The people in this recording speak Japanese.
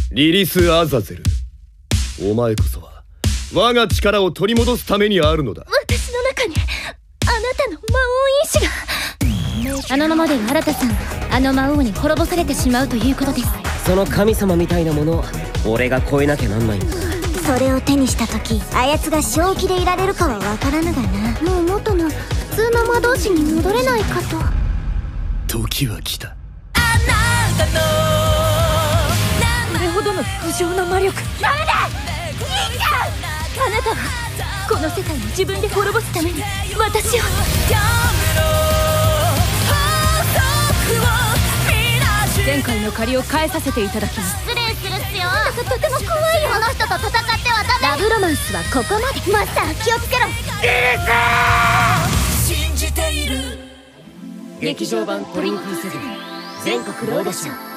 リリス・アザゼル、お前こそは我が力を取り戻すためにあるのだ。 私の中にあなたの魔王因子が。あのままでは新さんはあの魔王に滅ぼされてしまうということです。 その神様みたいなものを俺が超えなきゃなんないんだ。 それを手にした時、あやつが正気でいられるかは分からぬがな。 もう元の普通の魔導士に戻れないかと。 時は来た。 これほどの不浄な魔力。ダメだ兄ちゃん。あなたはこの世界を自分で滅ぼすために私を。前回の借りを返させていただきます。 失礼するっすよ。 なんだかとても怖いよ。 この人と戦ってはダメ。 ラブロマンスはここまで。 マスター気をつけろ。 劇場版トリンキーセブン全国ロードショー。